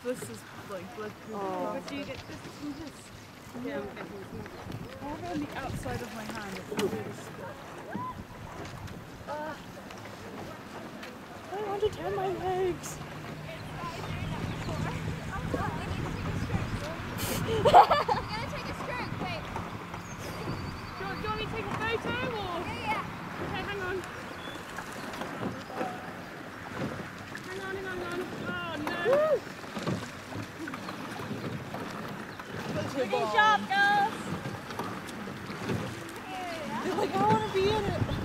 this is like blood. Oh. But do you get this from this? Yeah, I'm getting this. Over on the outside of my hand, it's really split. I want to turn my legs. I'm gonna take a stroke, wait. Do you want me to take a photo or? Yeah. Okay, hang on. Hang on. Oh no. Good job, girls. You're like, I want to be in it.